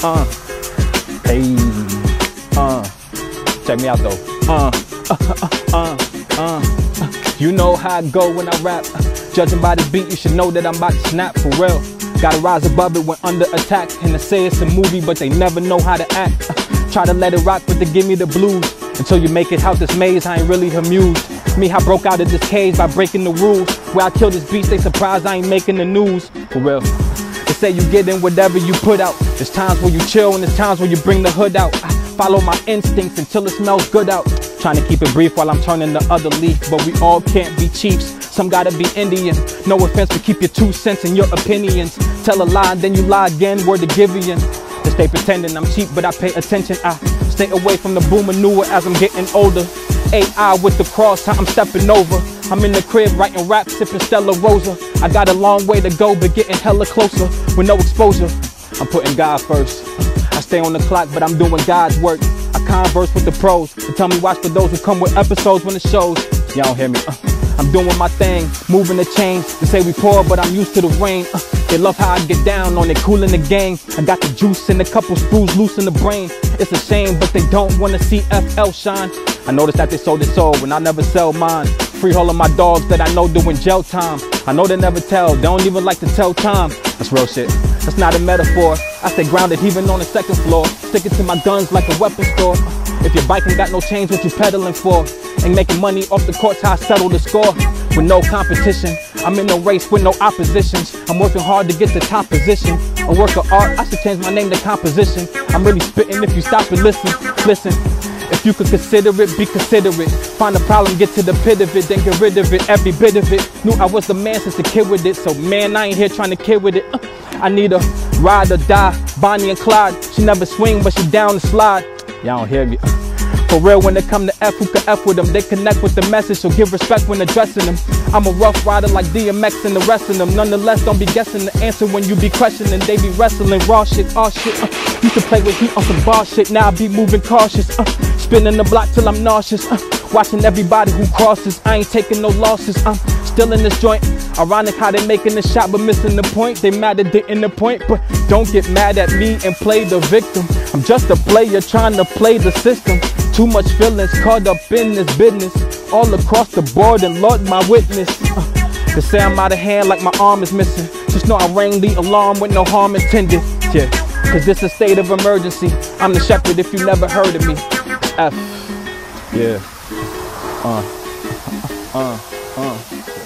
Hey, check me out though. You know how I go when I rap. Judging by the beat, you should know that I'm about to snap for real. Gotta rise above it when under attack. And they say it's a movie, but they never know how to act. Try to let it rock, but they give me the blues. Until you make it out this maze, I ain't really amused. Me, I broke out of this cage by breaking the rules. Where I kill this beast, they surprised I ain't making the news. For real. They say you get in whatever you put out. There's times where you chill and there's times where you bring the hood out. I follow my instincts until it smells good out. Trying to keep it brief while I'm turning the other leaf. But we all can't be chiefs. Some gotta be Indian. No offense, but keep your 2 cents and your opinions. Tell a lie, then you lie again. Word to Givian. They stay pretending I'm cheap, but I pay attention. I stay away from the boom manure as I'm getting older. AI with the cross, how I'm stepping over. I'm in the crib writing rap, sipping Stella Rosa. I got a long way to go, but getting hella closer with no exposure. I'm putting God first. I stay on the clock, but I'm doing God's work. I converse with the pros. They tell me watch for those who come with episodes when it shows. Y'all don't hear me. I'm doing my thing, moving the chains. They say we poor, but I'm used to the rain. They love how I get down on it, cool in the gang. I got the juice and a couple screws loose in the brain. It's a shame, but they don't want to see FL shine. I noticed that they sold their soul when I never sell mine. Free hauling my dogs that I know doing jail time. I know they never tell, they don't even like to tell time. That's real shit, that's not a metaphor. I stay grounded even on the second floor. Sticking to my guns like a weapon store. If your bike ain't got no chains, what you pedaling for? Ain't making money off the courts, how I settle the score. With no competition, I'm in no race with no oppositions. I'm working hard to get the top position. A work of art, I should change my name to composition. I'm really spitting if you stop and listen. Listen, if you could consider it, be considerate. Find a problem, get to the pit of it, then get rid of it, every bit of it. Knew I was the man since a kid with it, so man, I ain't here trying to kid with it. I need a ride or die, Bonnie and Clyde. She never swing, but she down to slide. Y'all don't hear me. For real, when it come to F, who can F with them? They connect with the message, so give respect when addressing them. I'm a rough rider like DMX and the rest of them. Nonetheless, don't be guessing the answer when you be questioning. They be wrestling raw shit, all shit. You can play with heat on some bar shit, now I be moving cautious. Spinning the block till I'm nauseous. Watching everybody who crosses, I ain't taking no losses. I'm still in this joint. Ironic how they making the shot but missing the point. They mad at getting the point, but don't get mad at me and play the victim. I'm just a player trying to play the system. Too much feelings caught up in this business. All across the board and Lord my witness. They say I'm out of hand like my arm is missing. Just know I rang the alarm with no harm intended. Yeah, cause this a state of emergency. I'm the shepherd if you never heard of me. F, yeah,